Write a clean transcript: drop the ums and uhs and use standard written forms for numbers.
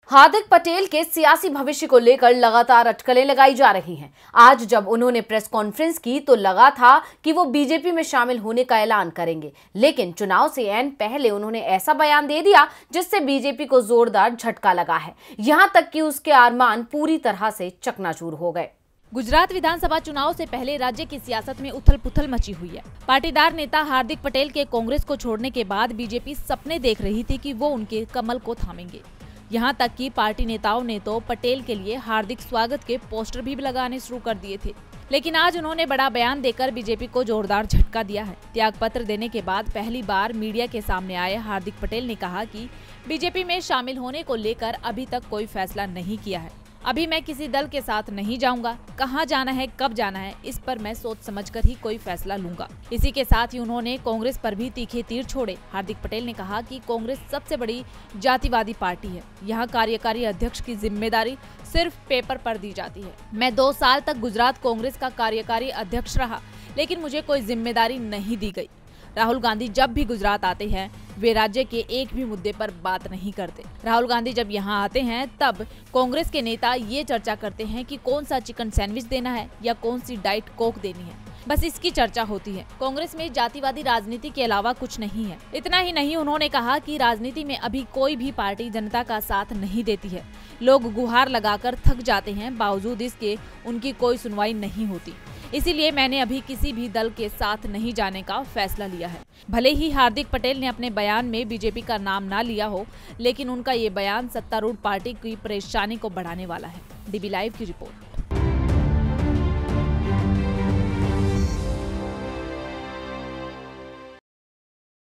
हार्दिक पटेल के सियासी भविष्य को लेकर लगातार अटकलें लगाई जा रही हैं। आज जब उन्होंने प्रेस कॉन्फ्रेंस की तो लगा था कि वो बीजेपी में शामिल होने का ऐलान करेंगे, लेकिन चुनाव से ऐन पहले उन्होंने ऐसा बयान दे दिया जिससे बीजेपी को जोरदार झटका लगा है। यहां तक कि उसके अरमान पूरी तरह से चकनाचूर हो गए। गुजरात विधानसभा चुनाव से पहले राज्य की सियासत में उथल-पुथल मची हुई है। पाटीदार नेता हार्दिक पटेल के कांग्रेस को छोड़ने के बाद बीजेपी सपने देख रही थी कि वो उनके कमल को थामेंगे। यहाँ तक कि पार्टी नेताओं ने तो पटेल के लिए हार्दिक स्वागत के पोस्टर भी लगाने शुरू कर दिए थे। लेकिन आज उन्होंने बड़ा बयान देकर बीजेपी को जोरदार झटका दिया है। त्यागपत्र देने के बाद पहली बार मीडिया के सामने आए हार्दिक पटेल ने कहा कि बीजेपी में शामिल होने को लेकर अभी तक कोई फैसला नहीं किया है। अभी मैं किसी दल के साथ नहीं जाऊंगा। कहां जाना है, कब जाना है, इस पर मैं सोच समझकर ही कोई फैसला लूंगा। इसी के साथ ही उन्होंने कांग्रेस पर भी तीखे तीर छोड़े। हार्दिक पटेल ने कहा कि कांग्रेस सबसे बड़ी जातिवादी पार्टी है। यहाँ कार्यकारी अध्यक्ष की जिम्मेदारी सिर्फ पेपर पर दी जाती है। मैं 2 साल तक गुजरात कांग्रेस का कार्यकारी अध्यक्ष रहा, लेकिन मुझे कोई जिम्मेदारी नहीं दी गई। राहुल गांधी जब भी गुजरात आते हैं वे राज्य के एक भी मुद्दे पर बात नहीं करते। राहुल गांधी जब यहाँ आते हैं तब कांग्रेस के नेता ये चर्चा करते हैं कि कौन सा चिकन सैंडविच देना है या कौन सी डाइट कोक देनी है। बस इसकी चर्चा होती है। कांग्रेस में जातिवादी राजनीति के अलावा कुछ नहीं है। इतना ही नहीं, उन्होंने कहा कि राजनीति में अभी कोई भी पार्टी जनता का साथ नहीं देती है। लोग गुहार लगाकर थक जाते हैं, बावजूद इसके उनकी कोई सुनवाई नहीं होती। इसीलिए मैंने अभी किसी भी दल के साथ नहीं जाने का फैसला लिया है। भले ही हार्दिक पटेल ने अपने बयान में बीजेपी का नाम ना लिया हो, लेकिन उनका ये बयान सत्तारूढ़ पार्टी की परेशानी को बढ़ाने वाला है। डीबी लाइव की रिपोर्ट।